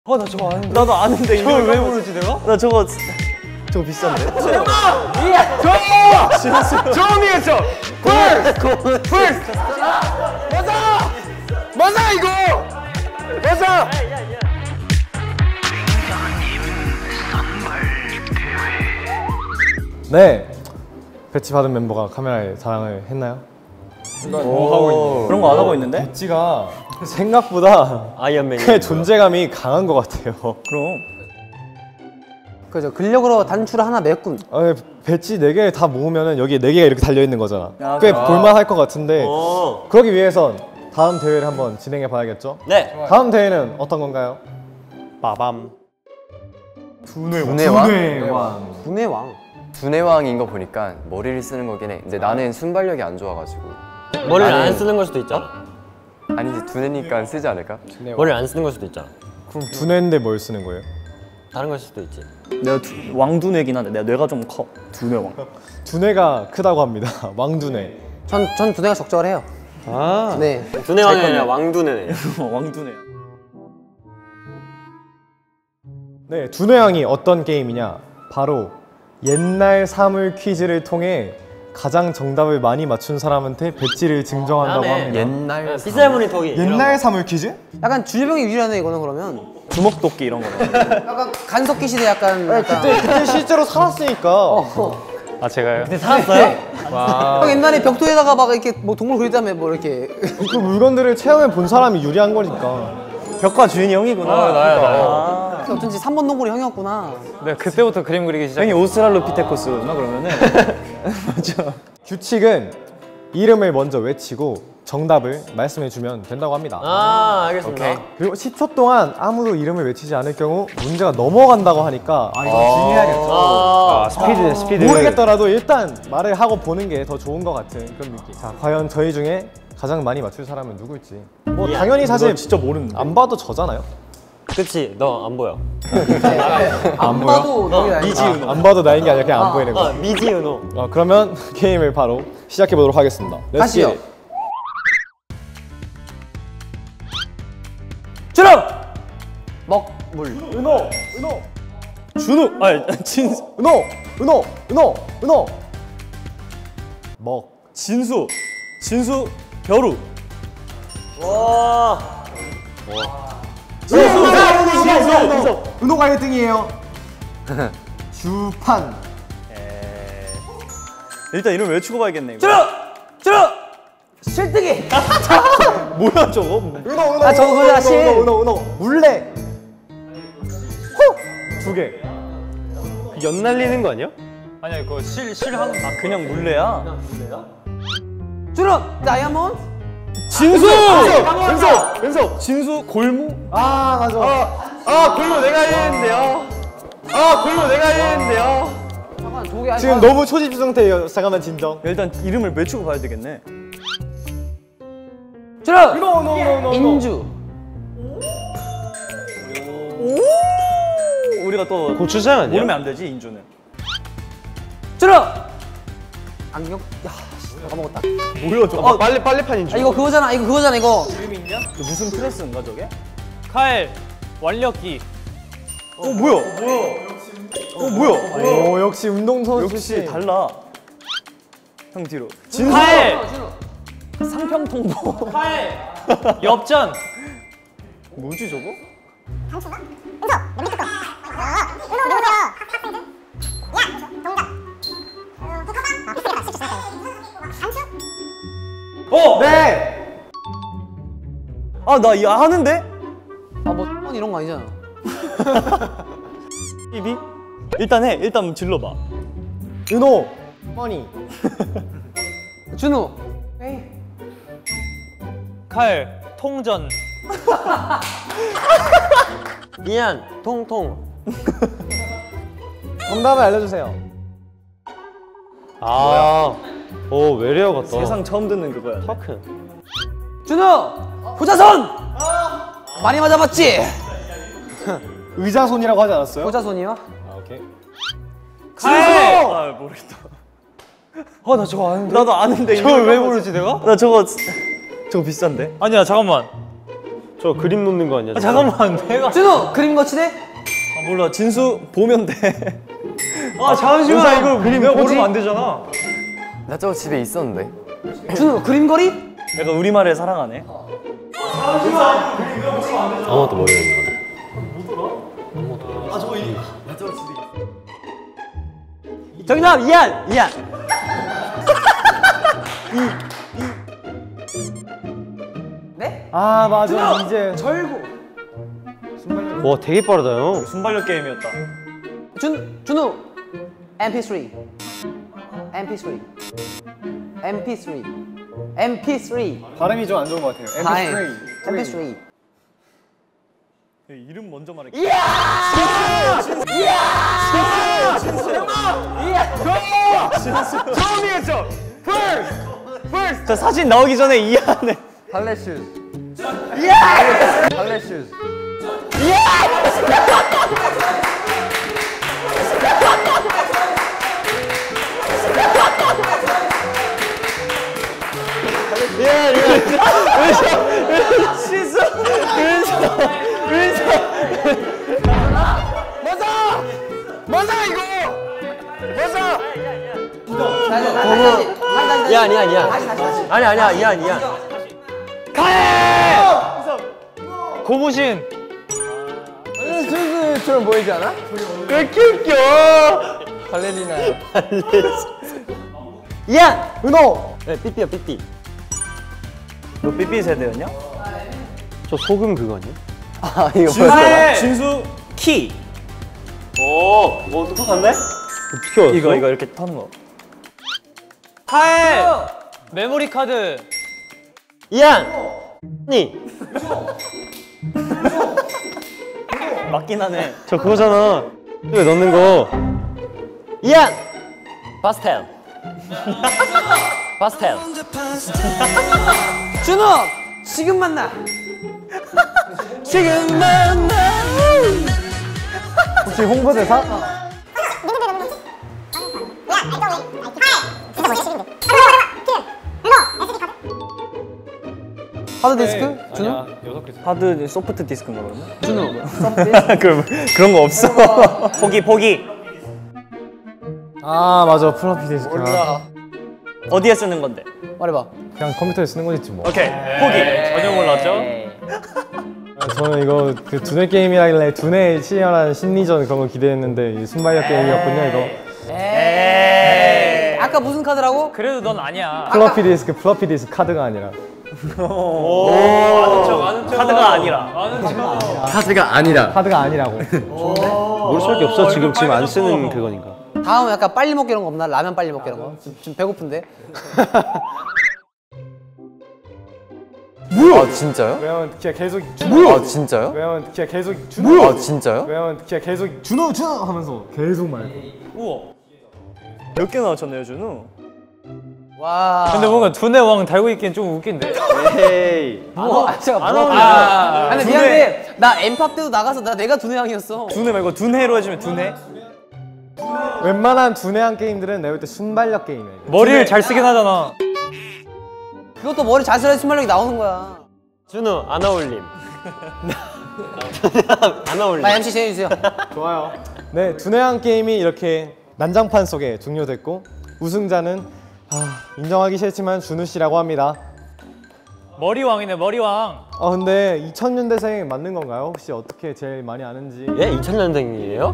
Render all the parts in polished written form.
나 저거 아는데. 나도 아는데 저걸 왜 모르지 내가? 나 저거 비싼데. 조미에서 first. 맞아 이거. 맞아. 네, 배치 받은 멤버가 카메라에 자랑을 했나요? 뭐 하고 있는데? 그런 거 안 하고 있는데? 배치가 생각보다 아이언맨이 꽤 존재감이 강한 것 같아요. 그럼 그죠. 근력으로 단추를 하나 맺군. 배치 4개 다 모으면 여기 4개가 이렇게 달려있는 거잖아. 야, 꽤 볼만할 것 같은데 오. 그러기 위해선 다음 대회를 한번 진행해 봐야겠죠? 네. 다음 대회는 어떤 건가요? 빠밤. 두뇌왕. 분해왕. 두뇌왕인 거 보니까 머리를 쓰는 거긴 해. 근데 나는 순발력이 안 좋아가지고. 머리를 안 쓰는 걸 수도 있잖아. 아니지, 두뇌니까 쓰지 않을까? 머리를 안 쓰는 걸 수도 있잖아. 그럼 두뇌인데 뭘 쓰는 거예요? 다른 걸 수도 있지. 내가 왕두뇌긴 한데 내가 뇌가 좀 커. 두뇌왕. 두뇌가 크다고 합니다. 왕두뇌. 전 두뇌가 적절해요. 아. 네. 두뇌왕이 아니라 왕두뇌네. 왕두뇌야. 네, 두뇌왕이 어떤 게임이냐? 바로 옛날 사물 퀴즈를 통해 가장 정답을 많이 맞춘 사람한테 배지를 증정한다고 합니다. 옛날 피셀모니 토기. 옛날 사물 퀴즈? 약간 주유병이 유리하네 이거는 그러면. 주먹도끼 이런 거. 약간 간석기 시대 약간. 그때 실제로 살았으니까. 아 제가요? 근데 살았어요? 형 옛날에 벽돌에다가 막 이렇게 뭐 동물 그릴 다음에 뭐 이렇게. 그 물건들을 체험해 본 사람이 유리한 거니까. 벽화 주인이 형이구나. 나야. 어쩐지 3번 동굴이 형이었구나. 내가 그때부터 그림 그리기 시작. 형이 오스트랄로피테쿠스나 그러면은. 맞아. 규칙은 이름을 먼저 외치고 정답을 말씀해주면 된다고 합니다. 아, 알겠습니다. 그리고 10초 동안 아무도 이름을 외치지 않을 경우 문제가 넘어간다고 하니까 이거 주의해야겠죠. 스피드. 모르겠더라도 일단 말을 하고 보는 게 더 좋은 것 같은 그런 느낌. 자, 과연 저희 중에 가장 많이 맞출 사람은 누굴지. 뭐 당연히 사실 진짜 모르는데. 안 봐도 저잖아요. 그치, 너 안 보여. 안 봐도 너희 이지은. 안 봐도 나인 게 아니라 그냥 안 보이는 거. 미지은호. 그러면 게임을 바로 시작해 보도록 하겠습니다. 가시죠. 준호. 먹물. 준호. 아니 진수. 은호. 먹. 진수. 벼루. 와. 은호가 1등이에요. 주판. 일단 이름 외치고 봐야겠네. 이거. 준호. 실뜨기. 뭐야 저거? 은호. 아, 저거 그거잖아, 실. 은호. 물레. 후. 2개. 연날리는 거 아니야? 아니야 그거 실하는. 아 그냥 물레야? 준호. 다이아몬드. 진수. 연석. 진수 골무. 아, 맞아. 골로 내가 했는데요. 잠깐 저게 아니. 지금 너무 초집중 상태예요. 잠깐만 진정. 일단 이름을 외치고 봐야 되겠네. 준호. 인주. 우리가 또 고추장 아니야? 모르면 안 되지 인주는. 준호. 안경. 야, 씨, 까먹었다. 뭐야 저거? 빨리판인 줄. 이거 그거잖아. 이거. 이름이 있냐? 무슨 프레스인가 저게? 칼 완력기. 뭐야? 오, 역시 운동선수. 역시 달라. 형 뒤로. 칼. 상평통보. 칼. 엽전. 뭐지 저거? 네. 나 이 아는데? 뭐 이런 거 아니잖아. 입이? 일단 질러봐. 은호. 허니. 준호. 칼. 통전. 이안 통통. 정답을 알려주세요. 오 외래어 같다. 세상 처음 듣는 그거야. 터크. 준호. 호자손. 많이 맞아봤지. 의자손이라고 하지 않았어요? 호자손이요? 오케이. 칼. 모르겠다. 나 저거 아는데. 나도 아는데 저걸 왜 모르지 내가? 나 저거 비싼데? 아니야 잠깐만. 저 그림 놓는 거 아니야? 잠깐만 내가 준호 그림 거치대? 아 몰라 진수 보면 돼. 아 잠시만 이거 그림 내가 뭐지? 모르면 안 되잖아. 나 저거 집에 있었는데. 준호 그림 거리? 내가 우리말을 사랑하네. 아무것도 모르겠네. 정답 이한 이한. 네? 아 맞아 이제 절구. 와 되게 빠르다 형. 순발력 게임이었다. 준호 MP3 MP3 MP3 MP3 발음이 좀 안 좋은 것 같아요. 다행 MP3 이름 먼저 말해. 처음이었죠. 저 사진 나오기 전에 이해하네. 발레슈즈. 발레슈즈. 다시 야 아니야 아니야. 다시 아니야 이한 이한. 고무신. 순수처럼 보이지 않아? 왜 이렇게 웃겨? 발레리나. 이한 은호. 네 삐삐야 삐삐. 너 삐삐 세대였냐? 저 소금 그거 아니야? 아 이거 축하해. 진수 키. 뭐 똑똑한데? 어떻게 왔어? 이거 이렇게 터는 거. 하해. 메모리 카드. 이한. 니. 맞긴 하네. 저 그거잖아. 왜 넣는 거? 이한. 파스텔. 파스텔. 준호 지금 만나 지금 만나. 혹시 홍보대사? 하드디스크? 준호? 하드 소프트 디스크인가 그러면? 준호 그런 거 없어. 포기. 아 맞아 플로피 디스크. 어디에 쓰는 건데? 말해봐 그냥 컴퓨터에 쓰는 거겠지 뭐. 오케이 포기. 전혀 몰랐죠? 저는 이거 그 두뇌 게임이라길래 두뇌 치열한 심리전 그런 거 기대했는데 이 순발력 게임이었군요 이거. 에이. 아까 무슨 카드라고? 그래도 넌 아니야. 플로피 디스크 카드가 아니라. 카드가 아니라. 카드가 아니라. 카드가 아니라고. 모를 수밖에 없어. 지금 안 쓰는 그거니까. 다음 약간 빨리 먹기 이런 거 없나? 라면 빨리 먹기 이런 거? 지금 배고픈데? 아 진짜요? 왜냐면 그냥 계속 아 진짜요? 왜냐면 그냥 계속 아 진짜요? 왜냐면 그냥 계속 준호 하면서 계속 말고. 우와. 몇 개 나왔잖아요 준우. 와 근데 뭔가 두뇌 왕 달고 있기엔 좀 웃긴데. 에이. 제가 안 뭐 어울려. 아니 미안해 나 엠팝 때도 나가서 내가 두뇌왕이었어 두뇌 말고 두뇌로 해주면 두뇌. 웬만한 두뇌한 게임들은 내가 볼 때 순발력 게임이야. 이거. 머리를 잘 쓰긴 하잖아. 그것도 머리 잘 쓰려야 순발력이 나오는 거야 준우 안 어울림. 안 어울림. 나 MC 제해주세요 좋아요. 네, 두뇌한 게임이 이렇게 난장판 속에 종료됐고 우승자는 인정하기 싫지만 준우 씨라고 합니다. 머리 왕이네 머리 왕. 근데 2000년대생 맞는 건가요? 혹시 어떻게 제일 많이 아는지? 예? 2000년생이에요?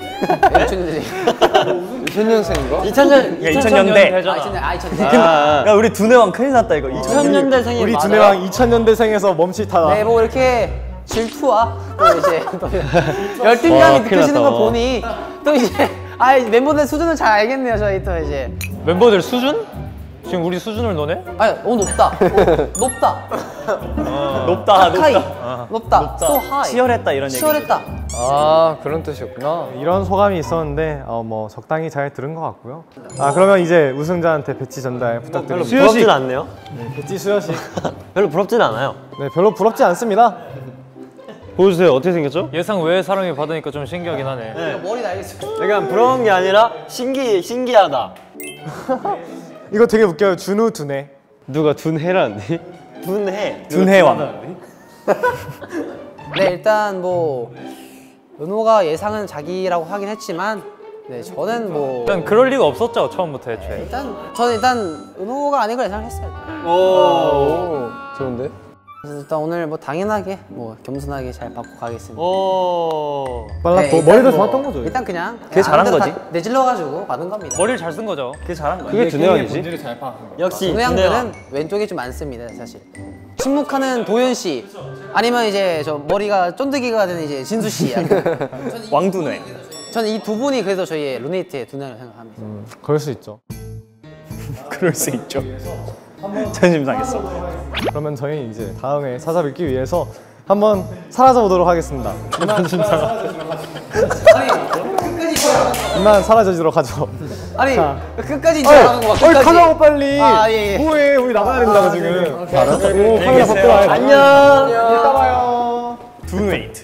2000년생인가? 2000년. 야 2000년대. 되잖아. 2000년 야 우리 두뇌왕 큰일 났다 이거. 2000년대생이 우리 맞아요? 두뇌왕 2000년대생에서 멈칫하다. 네, 뭐 이렇게 질투와 또 이제 또 열등감이 큰일 느껴지는 걸 났다. 보니 또 이제 멤버들 수준을 잘 알겠네요 저희 또 이제 멤버들 수준? 지금 우리 수준을 너네? 아니 높다 높다 높다 하이 높다. 높다 so high 치열했다 이런 얘기. 치열했다 아 그런 뜻이었구나. 이런 소감이 있었는데 뭐 적당히 잘 들은 것 같고요. 그러면 이제 우승자한테 배지 전달 부탁드립니다. 부럽진 않네요. 배지 수여식. 별로 부럽진 않아요. 네, 별로 부럽지 않습니다. 보여주세요. 어떻게 생겼죠? 예상 외의 사랑을 받으니까 좀 신기하긴 하네. 머리 날겠어 약간 부러운 게 아니라 신기하다. 이거 되게 웃겨요. 준우 두뇌. 누가 둔해라는데? 둔해. 두뇌왕. 네, 일단 뭐 은호가 예상은 자기라고 하긴 했지만 네, 저는 뭐 일단 그럴 리가 없었죠 처음부터 애초에. 저는 일단 은호가 아닌 걸 예상했어요. 오, 좋은데? 그래서 일단 오늘 뭐 당연하게 뭐 겸손하게 잘 받고 가겠습니다. 오. 빨랐고 네, 일단 머리도 뭐, 좋았던 거죠. 일단 그냥 그게 잘한 아무데나 거지. 다 내질러가지고 받은 겁니다. 머리를 잘 쓴 거죠. 그게 잘한 거야. 그게 준혜왕이지? 역시 동양들은 왼쪽이 좀 많습니다, 사실. 침묵하는 도현 씨, 아니면 이제 저 머리가 쫀득이가 된 이제 진수 씨. 왕두뇌. 저는 이 두 분이 그래도 저희의 루네이트의 두뇌라고 생각합니다. 그럴 수 있죠. 그럴 수 있죠. 자존심 상했어. 그러면 저희 이제 다음에 찾아뵙기 위해서 한번 사라져 보도록 하겠습니다. 이만 사라져주도록 하죠. 아니 끝까지 인정하는 거 봐. 끝까지. 가자고 빨리. 아, 예, 예. 뭐해? 우리 나가야 된다고 지금. 오, 카메라 밖으로 와야 돼. 안녕. 이따 봐요. 두뇌이트.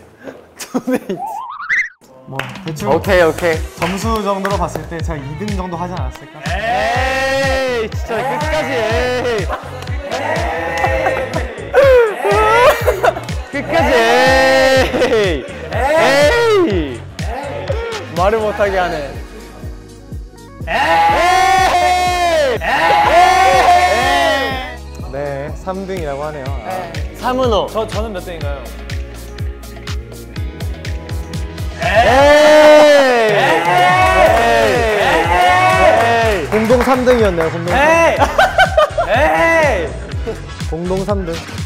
뭐 대충 오케이. 점수 정도로 봤을 때 제가 2등 정도 하지 않았을까? 에이, 진짜 끝까지. 에이. 끝까지. 에이. 에이. 말을 못하게 하네. 네, 3등이라고 하네요. 사문호. 저는 몇 등인가요? 공동 3등이었네요. 공동 3등. 에이. 공동 3등.